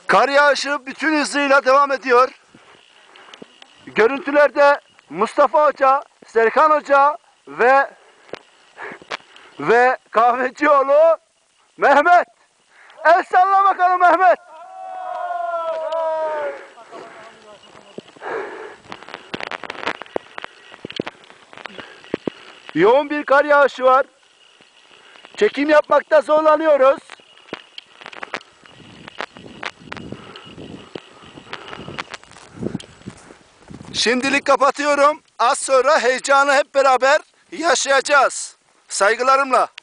Kar yağışı bütün hızıyla devam ediyor. Görüntülerde Mustafa Hoca, Serkan Hoca ve kahvecioğlu Mehmet. El salla bakalım Mehmet. Yoğun bir kar yağışı var. Çekim yapmakta zorlanıyoruz. Şimdilik kapatıyorum. Az sonra heyecanı hep beraber yaşayacağız. Saygılarımla.